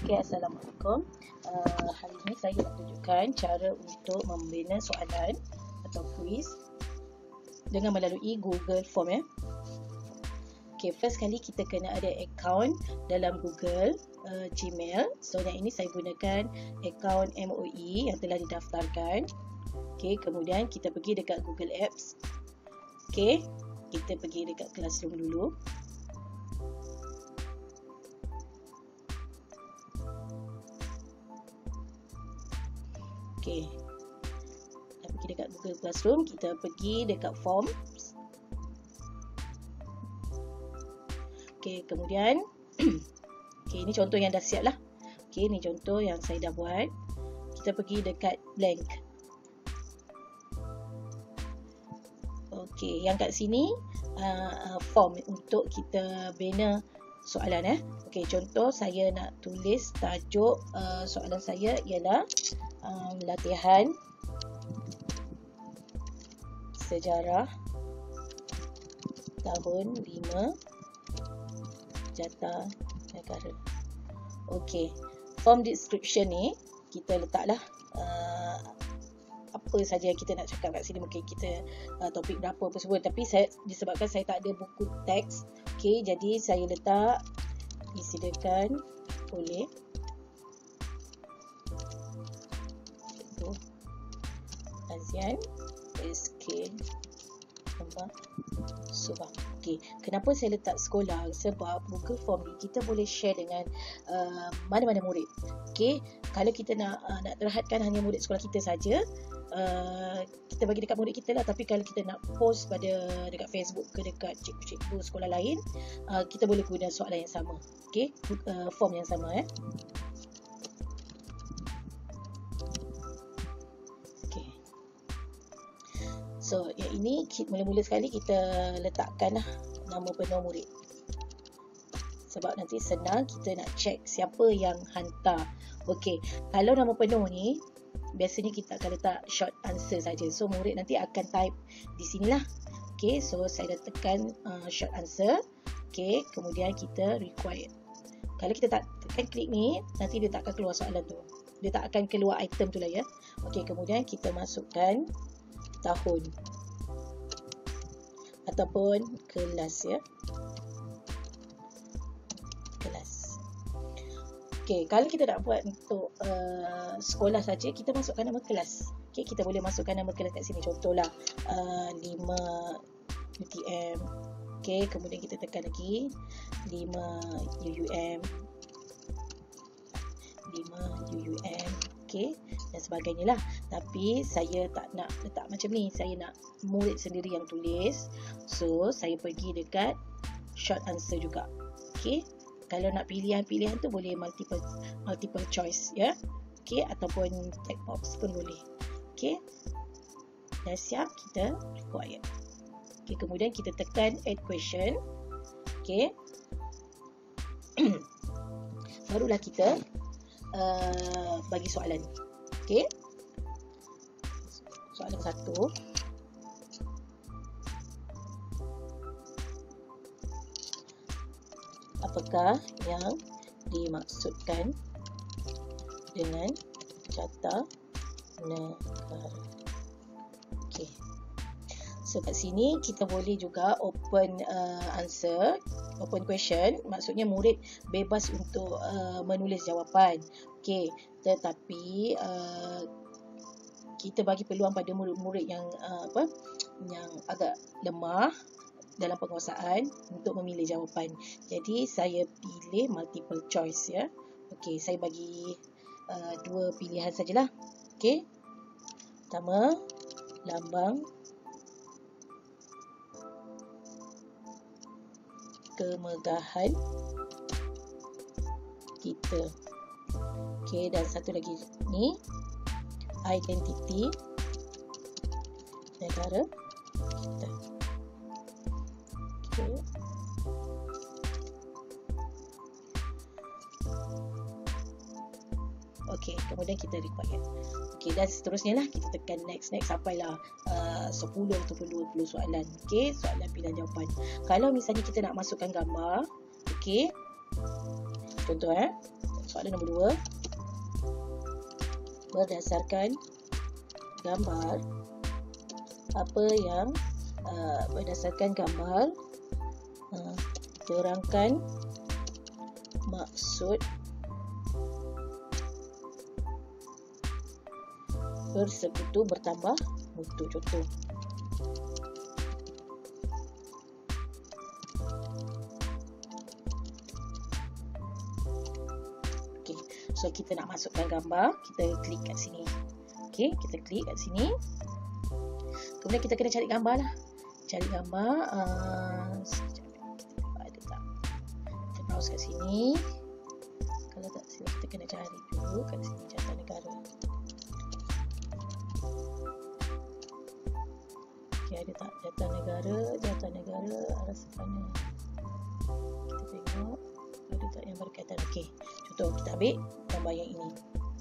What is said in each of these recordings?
Okay, Assalamualaikum. Hari ini saya nak tunjukkan cara untuk membina soalan atau quiz dengan melalui Google Form ya. Okay, first kali kita kena ada account dalam Google Gmail. So yang ini saya gunakan account MOE yang telah didaftarkan. Okay, kemudian kita pergi dekat Google Apps. Okay, kita pergi dekat Classroom dulu. Okay, kita pergi dekat Google Classroom, kita pergi dekat Forms. Okay, kemudian okay, ini contoh yang dah siap lah. Okay, ini contoh yang saya dah buat. Kita pergi dekat blank. Okay, yang kat sini form untuk kita bina soalan Okay, contoh saya nak tulis tajuk soalan saya ialah latihan sejarah tahun 5 jata negara. Okay, form description ni kita letaklah apa saja yang kita nak cakap kat sini. Mungkin kita topik berapa apa semua, tapi disebabkan saya tak ada buku teks, okay, jadi saya letak disediakan oleh Azian SK Subang. Okay, kenapa saya letak sekolah? Sebab Google Form ni kita boleh share dengan mana-mana murid. Okay, kalau kita nak terhadkan hanya murid sekolah kita saja, kita bagi dekat murid kita lah. Tapi kalau kita nak post dekat Facebook ke dekat cikgu sekolah lain, kita boleh guna soalan yang sama. Okay, form yang sama So, yang ini mula-mula sekali kita letakkan nama penuh murid. Sebab nanti senang kita nak check siapa yang hantar. Okey, kalau nama penuh ni biasanya kita akan letak short answer saja. So, murid nanti akan type di sinilah. Okey, so saya dah tekan short answer. Okey, kemudian kita required. Kalau kita tak tekan klik ni, nanti dia tak akan keluar soalan tu. Dia tak akan keluar item tu lah ya. Okey, kemudian kita masukkan tahun ataupun kelas ya. Kelas. Okey, kalau kita nak buat untuk sekolah saja, kita masukkan nama kelas. Okey, kita boleh masukkan nama kelas kat sini. Contohlah 5 UTM. Okey, kemudian kita tekan lagi 5 UUM. 5 UUM. Okay, dan sebagainya lah. Tapi saya tak nak letak macam ni. Saya nak murid sendiri yang tulis. So, saya pergi dekat short answer juga. Okay, kalau nak pilihan-pilihan tu boleh multiple choice ya. Okay, ataupun check box pun boleh. Okay, dah siap, kita required. Okay, kemudian kita tekan add question. Okay, barulah kita bagi soalan. Okey. Soalan 1. Apakah yang dimaksudkan dengan jata negara? Okey. So kat sini kita boleh juga open answer, open question. Maksudnya murid bebas untuk menulis jawapan. Okey, tetapi kita bagi peluang pada murid-murid yang yang agak lemah dalam penguasaan untuk memilih jawapan. Jadi saya pilih multiple choice ya. Okey, saya bagi 2 pilihan sajalah. Okey. Pertama, lambang kemegahan kita. Okey, dan satu lagi ni identiti negara kita. Okey. Okey, kemudian kita required. Okey, dan seterusnya lah kita tekan next sampailah 10 ataupun 20 soalan. Okey, soalan pilihan jawapan. Kalau misalnya kita nak masukkan gambar, okey. Contoh Soalan nombor 2. Berdasarkan gambar, berdasarkan gambar, terangkan maksud bersekutu bertambah mutu. Contoh. Okey, so kita nak masukkan gambar, kita klik kat sini. Okey, kita klik kat sini. Kemudian kita kena cari gambar lah. Cari gambar, ada tak? Kita browse kat sini. Kalau tak silap, kita kena cari dulu kat sini, jawatan negara. Okey, ada tak jawatan negara arah sana. Kita tengok ada tak yang berkaitan. Okey, contoh kita ambil gambar yang ini.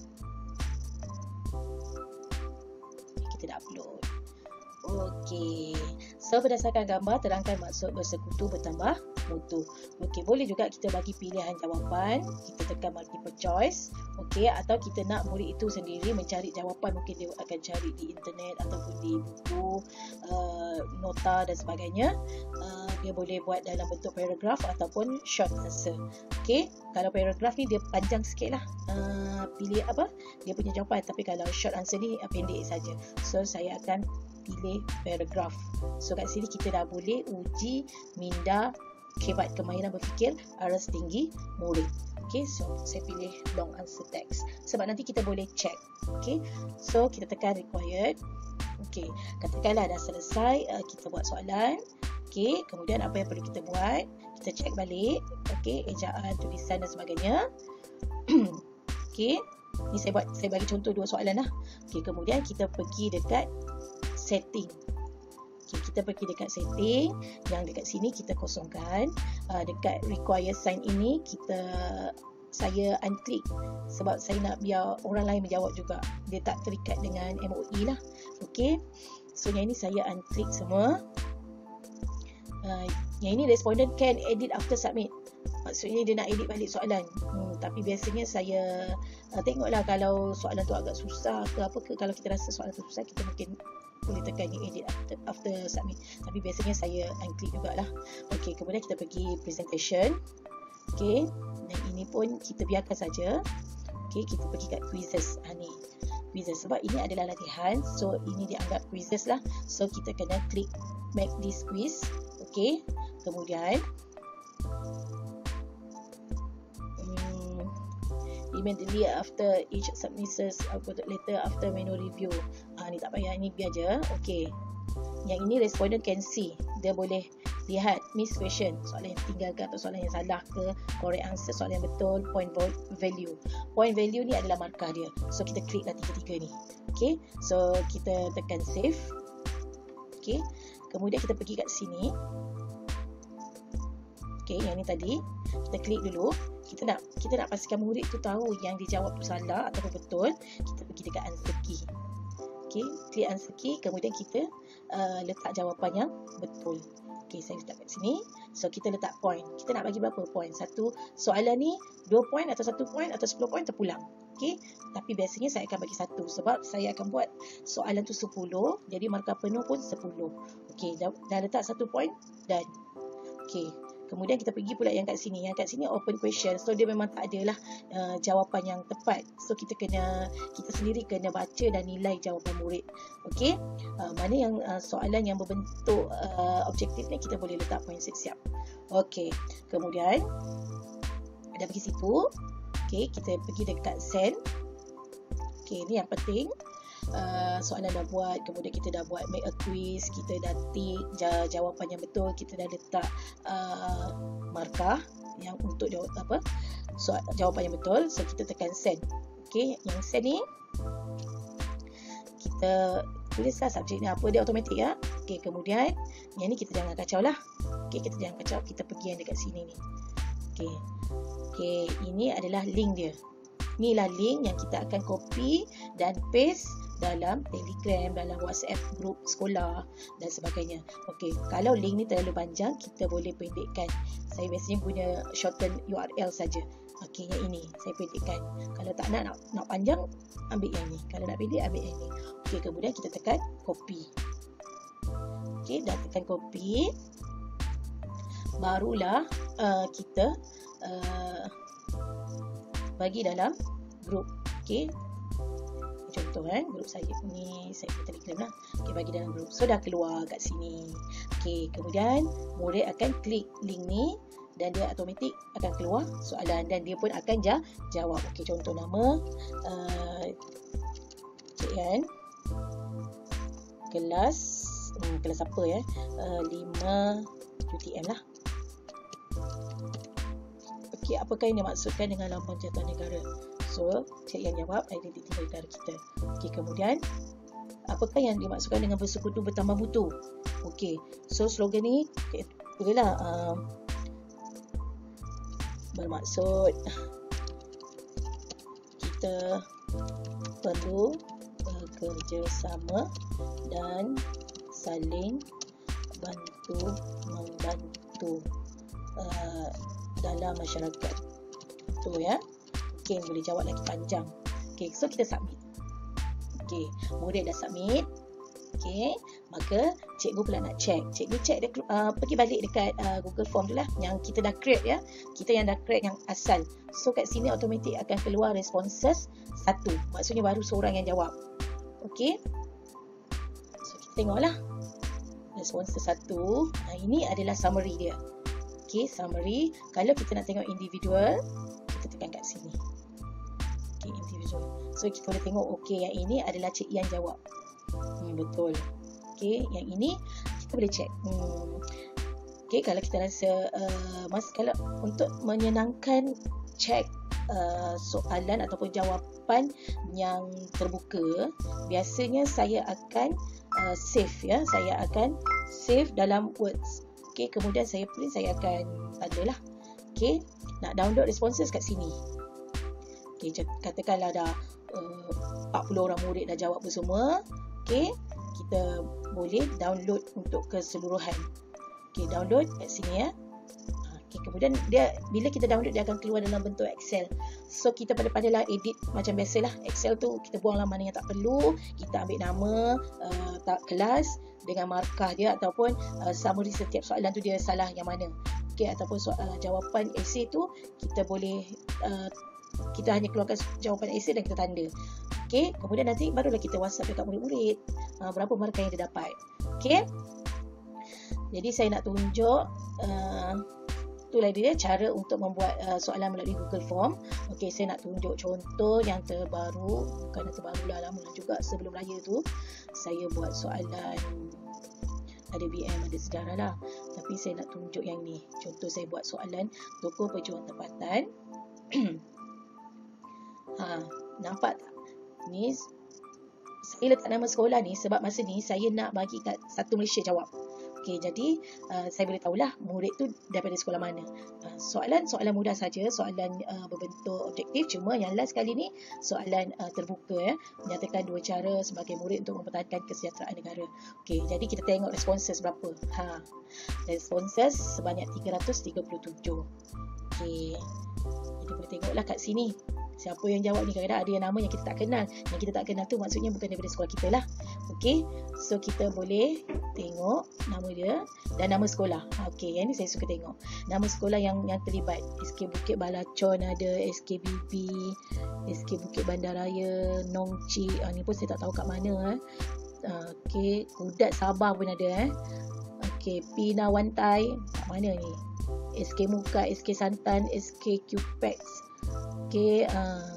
Kita dah upload. Okey, so berdasarkan gambar, terangkan maksud bersekutu bertambah mutu. Okey, boleh juga kita bagi pilihan jawapan, kita tekan multiple choice. Okey, atau kita nak murid itu sendiri mencari jawapan, mungkin dia akan cari di internet ataupun di buku, nota dan sebagainya. Dia boleh buat dalam bentuk paragraf ataupun short answer. Okey, kalau paragraf ni dia panjang sikit lah, pilih apa dia punya jawapan, tapi kalau short answer ni pendek saja. So saya akan pilih paragraf. So kat sini kita dah boleh uji minda hebat kemahiran berfikir aras tinggi murid. Okay, so saya pilih long answer text sebab nanti kita boleh check. Okay, so kita tekan required. Okay, katakanlah dah selesai kita buat soalan. Okay, kemudian apa yang perlu kita buat, kita check balik. Okay, ejaan, tulisan dan sebagainya. Okay, ni saya bagi contoh 2 soalan lah. Okay, kemudian kita pergi dekat setting. Okay, kita pergi dekat setting, yang dekat sini kita kosongkan. Dekat require sign ini saya unclick sebab saya nak biar orang lain menjawab juga, dia tak terikat dengan MOE lah. Okay, so yang ini saya unclick semua. Yang ini respondent can edit after submit, maksudnya dia nak edit balik soalan. Tapi biasanya saya tengoklah kalau soalan tu agak susah ke apa ke, kalau kita rasa soalan tu susah, kita mungkin boleh tekan yang edit after submit. Tapi biasanya saya unclick jugalah. Okey, kemudian kita pergi presentation. Okey, dan ini pun kita biarkan saja. Okey, kita pergi kat quizzes. Ni quizzes sebab ini adalah latihan, so ini dianggap quizzes lah. So kita kena klik make this quiz. Okey, kemudian immediately after each submission uploaded later after manual review. Ni tak payah, ni biar je. Okey, yang ini respondent can see, dia boleh lihat miss question, soalan yang tinggal ke atau soalan yang salah ke, correct answer, soalan yang betul, point value. Point value ni adalah markah dia, so kita klik lah 3 ni. Okey, so kita tekan save. Okey, kemudian kita pergi kat sini. Okey, yang ni tadi kita klik dulu. Kita nak pastikan murid tu tahu yang dijawab tu salah ataupun betul. Kita pergi dekat answer key. Okey, klik answer key, kemudian kita letak jawapan yang betul. Okey, saya letak kat sini. So kita letak point. Kita nak bagi berapa point? Satu soalan ni 2 point atau 1 point atau 10 point terpulang. Okey, tapi biasanya saya akan bagi 1 sebab saya akan buat soalan tu 10, jadi markah penuh pun 10. Okey, dah letak 1 point dan okey. Kemudian kita pergi pula yang kat sini. Yang kat sini open question. So dia memang tak adalah jawapan yang tepat. So kita sendiri kena baca dan nilai jawapan murid. Okey. Mana yang soalan yang berbentuk objektif ni kita boleh letak point siap-siap. Okey. Kemudian dah pergi situ. Okey, kita pergi dekat send. Okey, ni yang penting. Soalan dah buat, kemudian kita dah buat make a quiz, kita dah tick jawapan yang betul, kita dah letak markah yang untuk jawapan yang betul. So kita tekan send. Okey, yang send ni kita tulislah subjek ni apa, dia automatik ya. Okey, kemudian yang ni kita jangan kacau lah. Okey, kita jangan kacau, kita pergi yang dekat sini ni. Okey. Okey, ini adalah link dia. Inilah link yang kita akan copy dan paste dalam Telegram, dalam WhatsApp group sekolah dan sebagainya. Okey, kalau link ni terlalu panjang, kita boleh pendekkan. Saya biasanya guna shorten URL saja. Okey, yang ini saya pendekkan. Kalau tak nak panjang, ambil yang ni. Kalau nak pendek, ambil yang ni. Okey, kemudian kita tekan copy. Okey, dah tekan copy. Barulah kita bagi dalam grup. Okey. Contoh grup saya ni, saya Telegram lah. Okey, bagi dalam grup. So dah keluar kat sini. Okey, kemudian murid akan klik link ni dan dia automatik akan keluar soalan dan dia pun akan jawab. Okey, contoh nama Cik Yan. Kelas apa ya? 5 UTM lah. Okey, apakah yang dimaksudkan dengan lambang jantan negara? So, Cik Yan jawab identiti negara kita. Okey, kemudian apakah yang dimaksudkan dengan bersekutu bertambah mutu? Okey, so slogan ni bolehlah bermaksud kita perlu bekerjasama dan saling bantu-membantu dalam masyarakat. Tu ya. Okey, boleh jawab lagi panjang. Okey, so kita submit. Okey, murid dah submit. Okey, maka cikgu pula nak check. Cikgu check dia pergi balik dekat Google Form tu lah yang kita dah create ya. Kita yang dah create yang asal. So kat sini automatik akan keluar responses 1. Maksudnya baru seorang yang jawab. Okey. So kita tengoklah. Responses 1. Ini adalah summary dia. Okey, summary. Kalau kita nak tengok individual, kita tekan kat sini. Okey, individual. So kita boleh tengok okey yang ini adalah Cik Yan jawab. Betul. Okey, yang ini kita boleh check. Okey, kalau kita rasa kalau untuk menyenangkan check soalan ataupun jawapan yang terbuka, biasanya saya akan save ya. Saya akan save dalam Words. Okey, kemudian saya print, saya akan tanda lah. Okey, nak download responses kat sini. Okey, katakanlah dah 40 orang murid dah jawab semua. Okey, kita boleh download untuk keseluruhan. Okey, download kat sini ya. Okey, kemudian dia bila kita download dia akan keluar dalam bentuk Excel. So kita pandai-pandailah edit macam biasalah. Excel tu kita buanglah mana yang tak perlu, kita ambil nama kelas dengan markah dia ataupun summary setiap soalan tu dia salah yang mana. Okey, ataupun jawapan esei tu kita boleh kita hanya keluarkan jawapan esei dan kita tanda. Okey, kemudian nanti barulah kita WhatsApp dekat murid-murid berapa markah yang dia dapat. Okey. Jadi saya nak tunjuk itulah dia cara untuk membuat soalan melalui Google Form. Okey, saya nak tunjuk contoh yang terbaru, bukan yang terbaru lah, lama juga sebelum raya tu saya buat soalan ada BM, ada sejarah lah. Tapi saya nak tunjuk yang ni. Contoh saya buat soalan tokoh pejuang tempatan. Nampak tak? Ni saya letak nama sekolah ni sebab masa ni saya nak bagi kat satu Malaysia jawab. Okey, jadi saya boleh tahulah murid tu daripada sekolah mana. Soalan mudah saja, soalan berbentuk objektif, cuma yang last kali ni soalan terbuka ya, menyatakan 2 cara sebagai murid untuk mempertahankan kesejahteraan negara. Okey, jadi kita tengok responses berapa. Responses sebanyak 337. Okey. Jadi boleh tengoklah kat sini. Siapa yang jawab ni, kadang-kadang ada yang nama yang kita tak kenal. Yang kita tak kenal tu maksudnya bukan daripada sekolah kita lah. Okey, so kita boleh tengok nama dia dan nama sekolah. Okey, yang ni saya suka tengok. Nama sekolah yang terlibat. SK Bukit Balacon ada, SKBB, SK Bukit Bandaraya, Nongci. Ni pun saya tak tahu kat mana. Okey, Kudat Sabah pun ada. Okey, Pina Wantai. Kat mana ni? SK Muka, SK Santan, SK Qpex. Okey,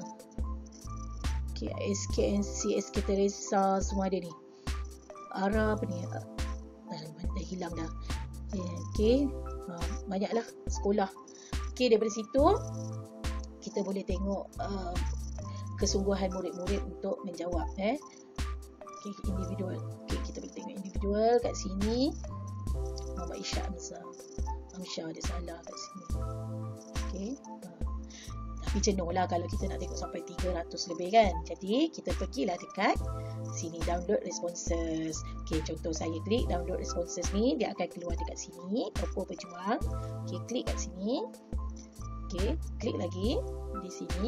SKNC, SK Teresa, semua ada ni. Ara apa ni? Dah hilang dah. Okey, banyaklah sekolah. Okey, daripada situ kita boleh tengok kesungguhan murid-murid untuk menjawab. Okey, individual. Okey, kita boleh tengok individual kat sini. Muhammad Ishak Amsyah ada salah kat sini. Okey. Tapi jenuh lah kalau kita nak tengok sampai 300 lebih kan. Jadi kita pergilah dekat sini, download responses. Okey, contoh saya klik download responses ni, dia akan keluar dekat sini, tokoh pejuang. Okey, klik kat sini. Okey, klik lagi di sini.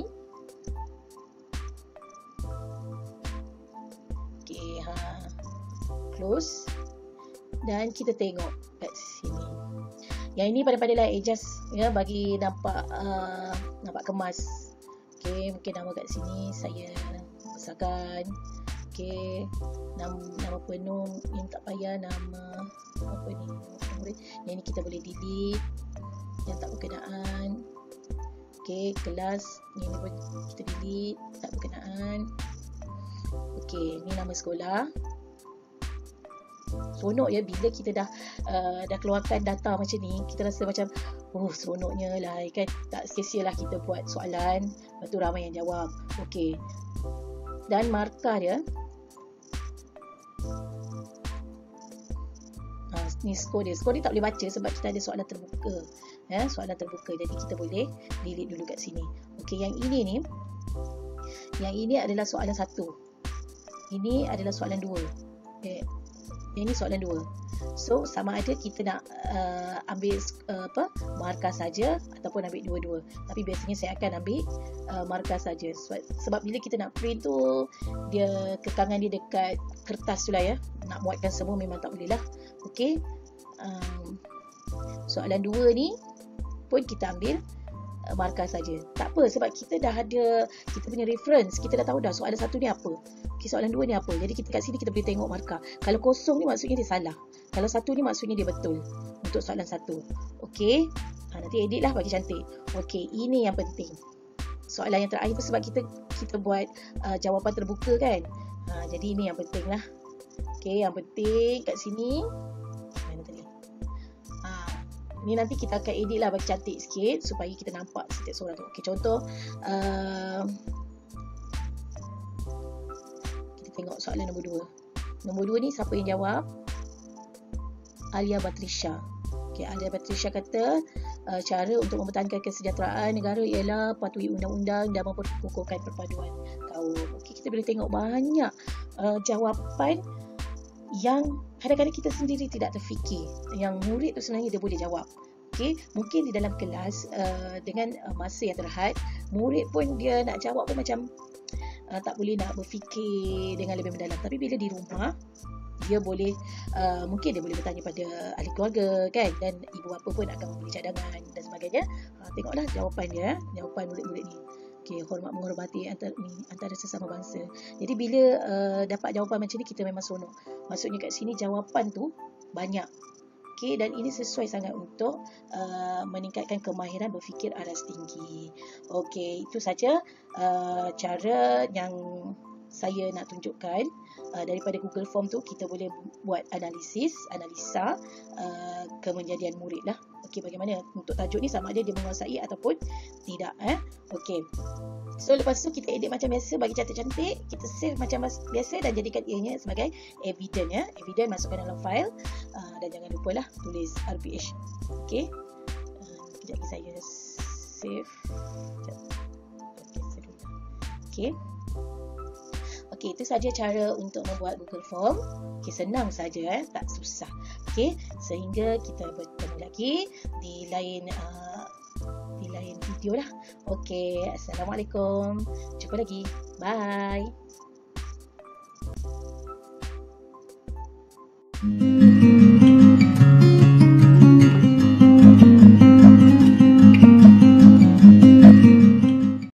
Okey, close. Dan kita tengok kat sini. Yang ini pada-padalah adjust ya, bagi nampak kemas. Okey, mungkin nama kat sini saya besarkan. Okey, nama penuh yang tak payah, nama apa ni, murid. Yang ni kita boleh delete yang tak berkenaan. Okey, kelas ni pun kita delete, tak berkenaan. Okey, ni nama sekolah. Seronok ya bila kita dah keluarkan data macam ni, kita rasa macam seronoknya lah kan. Tak sia-sia lah kita buat soalan, lepas tu ramai yang jawab. Okey, dan markah dia ni skor dia. Skor dia tak boleh baca sebab kita ada soalan terbuka ya, soalan terbuka, jadi kita boleh delete dulu kat sini. Okey, yang ini adalah soalan 1, ini adalah soalan 2. Yang ni soalan 2. So sama ada kita nak ambil markah saja ataupun ambil dua-dua. Tapi biasanya saya akan ambil markah saja. Sebab bila kita nak print tu, dia kekangan dia dekat kertas tu lah ya. Nak muatkan semua memang tak boleh lah. Okey. Soalan 2 ni pun kita ambil markah saja. Tak apa sebab kita dah ada kita punya reference. Kita dah tahu dah soalan 1 ni apa. Okay, soalan 2 ni apa. Jadi kita kat sini kita boleh tengok markah. Kalau kosong ni maksudnya dia salah. Kalau 1 ni maksudnya dia betul untuk soalan 1. Okey. Nanti edit lah bagi cantik. Okey, ini yang penting. Soalan yang terakhir tu sebab kita buat jawapan terbuka kan. Jadi ini yang penting lah. Okey, yang penting kat sini. Mana tadi? Ni nanti kita akan edit lah bagi cantik sikit supaya kita nampak setiap soalan tu. Okey, contoh kita tengok soalan nombor 2. Nombor 2 ni siapa yang jawab? Alia Batrisha. Okey, Alia Batrisha kata cara untuk mempertahankan kesejahteraan negara ialah patuhi undang-undang dan memperkukuhkan perpaduan kaum. Okey, kita boleh tengok banyak jawapan yang kadang-kadang kita sendiri tidak terfikir. Yang murid tu sebenarnya dia boleh jawab. Okey, mungkin di dalam kelas dengan masa yang terhad, murid pun dia nak jawab pun macam tak boleh nak berfikir dengan lebih mendalam. Tapi bila di rumah, dia boleh mungkin dia boleh bertanya pada ahli keluarga kan, dan ibu bapa pun akan memberi cadangan dan sebagainya. Tengoklah jawapan dia, jawapan murid-murid ni. Okey, hormat menghormati antara sesama bangsa. Jadi bila dapat jawapan macam ni, kita memang seronok. Maksudnya kat sini jawapan tu banyak. Okey, dan ini sesuai sangat untuk meningkatkan kemahiran berfikir aras tinggi. Okey, itu saja cara yang saya nak tunjukkan. Daripada Google Form tu kita boleh buat analisa kemenjadian murid lah. Okey, bagaimana untuk tajuk ni, sama ada dia menguasai ataupun tidak. Okey, so lepas tu kita edit macam biasa bagi cantik-cantik. Kita save macam biasa dan jadikan ianya sebagai evidence ya. Evidence masukkan dalam file dan jangan lupa lah tulis RPH. Okey, kejap lagi saya save. Okey, okey, itu saja cara untuk membuat Google Form. Okey, senang saja, tak susah. Okey, sehingga kita bertemu lagi di lain video lah. Okey, assalamualaikum. Jumpa lagi. Bye.